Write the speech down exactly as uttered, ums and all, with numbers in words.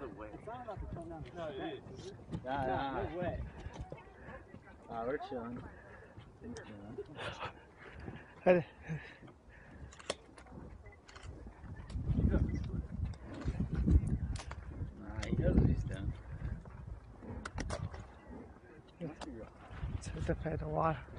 way. It's not about to come down. No, it is. Nah, nah. No way. Ah, we're chilling. We're chilling. Hadi. Nah, he knows what he's doing. It's the water.